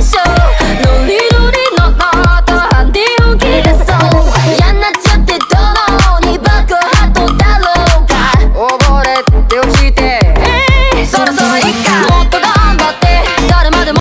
しょ。ノリノリのノートハンディを切れそう。嫌になっちゃってどのにバックハットだろうか。溺れて落ちてそろそろ